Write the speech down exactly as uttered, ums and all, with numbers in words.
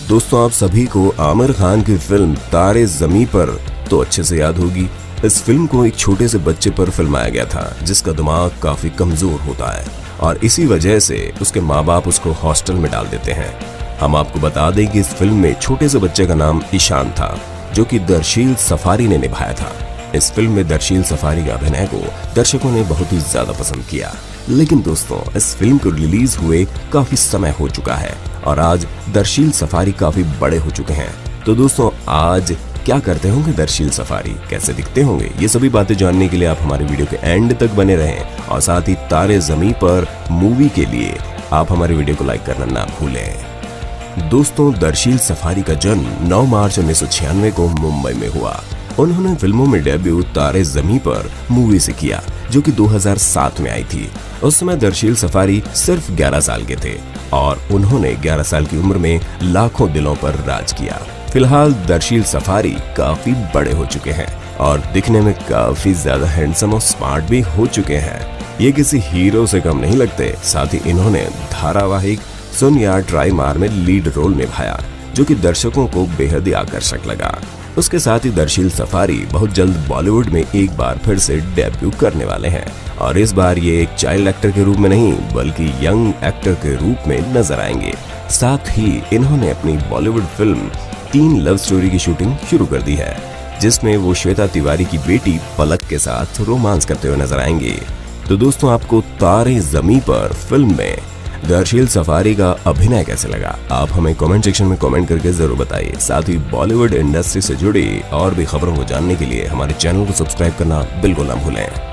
दोस्तों आप सभी को आमिर खान की फिल्म तारे ज़मीं पर तो अच्छे से याद होगी। इस फिल्म को एक छोटे से बच्चे पर फिल्माया गया था जिसका दिमाग काफी कमजोर होता है और इसी वजह से उसके माँ बाप उसको हॉस्टल में डाल देते हैं। हम आपको बता दें कि इस फिल्म में छोटे से बच्चे का नाम ईशान था जो कि दरशील सफारी ने निभाया था। इस फिल्म में दरशील सफारी के अभिनय को दर्शकों ने बहुत ही ज्यादा पसंद किया। लेकिन दोस्तों इस फिल्म को रिलीज हुए काफी समय हो चुका है और आज दरशील सफारी काफी बड़े हो चुके हैं। तो दोस्तों आज क्या करते होंगे दरशील सफारी, कैसे दिखते होंगे, ये सभी बातें जानने के लिए आप हमारे वीडियो के एंड तक बने रहें और साथ ही तारे ज़मीं पर मूवी के लिए आप हमारे वीडियो को लाइक करना ना भूलें। दोस्तों दरशील सफारी का जन्म नौ मार्च उन्नीस सौ छियानवे को मुंबई में हुआ। उन्होंने फिल्मों में डेब्यू तारे ज़मीं पर मूवी से किया जो कि दो हज़ार सात में आई थी। उस समय दरशील सफारी सिर्फ ग्यारह साल के थे और उन्होंने ग्यारह साल की उम्र में लाखों दिलों पर राज किया। फिलहाल दरशील सफारी काफी बड़े हो चुके हैं और दिखने में काफी ज्यादा हैंडसम और स्मार्ट भी हो चुके हैं। ये किसी हीरो से कम नहीं लगते। साथ ही इन्होंने धारावाहिक सुन यार ट्राई मार में लीड रोल निभाया जो कि दर्शकों को बेहद ही आकर्षक लगा। उसके साथ ही दरशील सफारी बहुत जल्द बॉलीवुड में एक बार फिर से डेब्यू करने वाले हैं और इस बार ये एक चाइल्ड एक्टर के रूप में नहीं बल्कि यंग एक्टर के रूप में नजर आएंगे। साथ ही इन्होंने अपनी बॉलीवुड फिल्म तीन लव स्टोरी की शूटिंग शुरू कर दी है जिसमें वो श्वेता तिवारी की बेटी पलक के साथ रोमांस करते हुए नजर आएंगे। तो दोस्तों आपको तारे ज़मीं पर फिल्म में दरशील सफारी का अभिनय कैसे लगा, आप हमें कमेंट सेक्शन में कमेंट करके जरूर बताइए। साथ ही बॉलीवुड इंडस्ट्री से जुड़ी और भी खबरों को जानने के लिए हमारे चैनल को सब्सक्राइब करना बिल्कुल ना भूलें।